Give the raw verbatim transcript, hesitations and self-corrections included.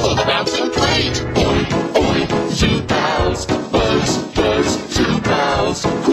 puzzle about the plate. Oi, oi, two pals, buzz, buzz, two pals.